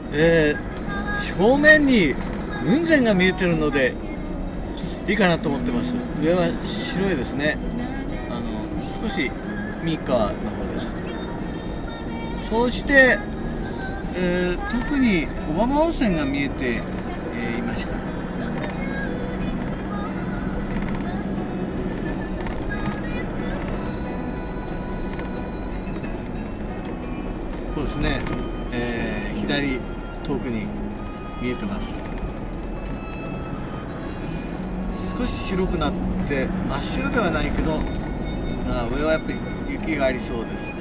正面に雲仙が見えてるのでいいかなと思ってます。上は白いですね。少し三河の方です。そして、特に小浜温泉が見えて、いました。そうですね、左遠くに見えてます。少し白くなって真っ白ではないけど、上はやっぱり雪がありそうです。